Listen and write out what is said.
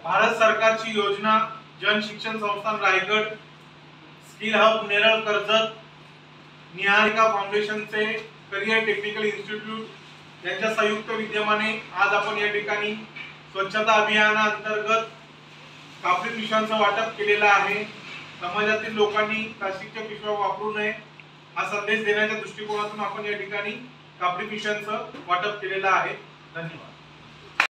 भारत सरकारची योजना Jan Shikshan Sansthan Raigad, skill hub Neral Karjat, Niharika फाउंडेशनचे करियर टेक्निकल इन्स्टिट्यूट यांच्या संयुक्त विद्यमाने आज आपण या ठिकाणी स्वच्छता अभियानाअंतर्गत कापडी पिशव्यांचं वाटप केलेलं आहे। समाजातील लोकांनी प्लास्टिकच्या पिशव्या वापरू नये हा संदेश देण्याच्या दृष्टिकोनातून आपण या ठिकाणी कापडी पिशव्यांचं वाटप केलेलं आहे। धन्यवाद।